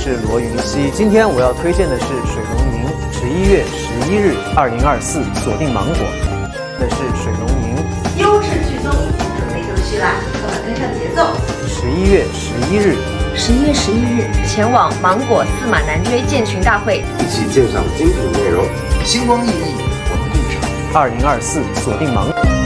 是罗云熙。今天我要推荐的是水龙吟11月11日2024锁定芒果的是水龙吟。 优质剧综已经准备就绪啦，快快跟上节奏。 11月11日 11月11日，前往芒果司马南追建群大会， 一起鉴赏精品内容， 星光熠熠，我们共赏。 2024锁定芒果。